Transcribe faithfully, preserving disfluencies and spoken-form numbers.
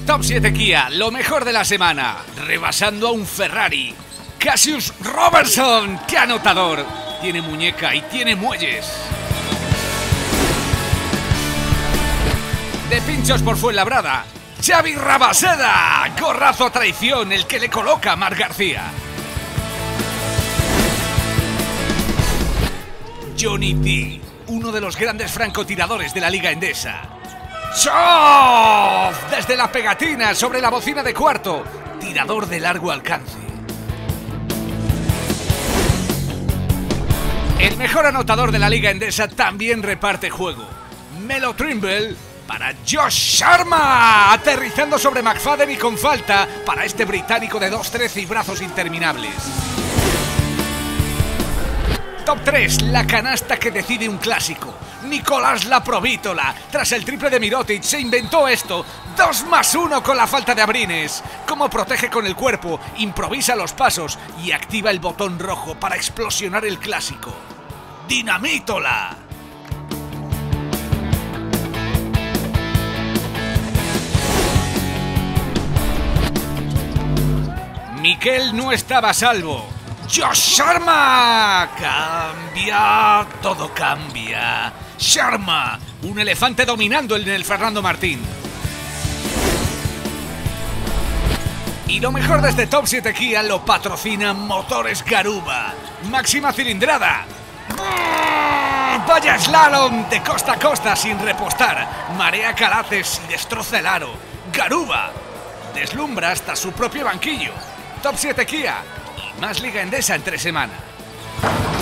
Top siete Kia, lo mejor de la semana, rebasando a un Ferrari. Cassius Robertson, ¡qué anotador! Tiene muñeca y tiene muelles. De pinchos por Fuenlabrada, Xavi Rabaseda, gorrazo a traición, el que le coloca a Marc García. Johnny D, uno de los grandes francotiradores de la Liga Endesa. ¡Chof! Desde la pegatina sobre la bocina de cuarto, tirador de largo alcance. El mejor anotador de la Liga Endesa también reparte juego. Melo Trimble para Josh Sharma, aterrizando sobre McFadden y con falta para este británico de dos trece y brazos interminables. Top tres, la canasta que decide un clásico. Nicolás Laprovítola, tras el triple de Mirotic, se inventó esto. dos más uno con la falta de Abrines. Cómo protege con el cuerpo, improvisa los pasos y activa el botón rojo para explosionar el clásico. ¡Dinamítola! Miquel no estaba a salvo. ¡Josh Sharma! Cambia, todo cambia. Sharma, un elefante dominando en el Fernando Martín. Y lo mejor de este Top siete Kia lo patrocina Motores Garuba. Máxima cilindrada. Vaya slalom de costa a costa sin repostar. Marea calaces y destroza el aro. Garuba deslumbra hasta su propio banquillo. Top siete Kia y más Liga Endesa entre semana.